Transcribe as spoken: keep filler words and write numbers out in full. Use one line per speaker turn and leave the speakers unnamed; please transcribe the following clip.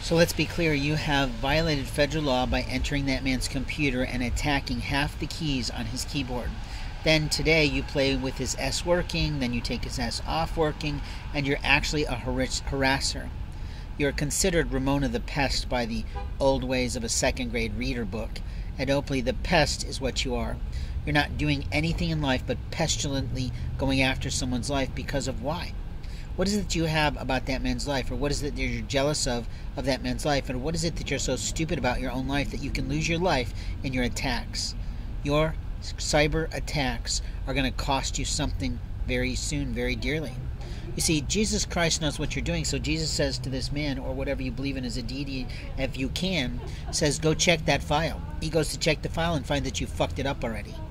So let's be clear, you have violated federal law by entering that man's computer and attacking half the keys on his keyboard. Then today you play with his S working, then you take his S off working, and you're actually a harasser. You're considered Ramona the Pest by the old ways of a second grade reader book. At Oakley, the pest is what you are. You're not doing anything in life but pestilently going after someone's life because of why? What is it that you have about that man's life? Or what is it that you're jealous of of that man's life? And what is it that you're so stupid about your own life that you can lose your life in your attacks? Your cyber attacks are going to cost you something very soon, very dearly. You see, Jesus Christ knows what you're doing, so Jesus says to this man, or whatever you believe in as a deity, if you can, says, go check that file. He goes to check the file and finds that you fucked it up already.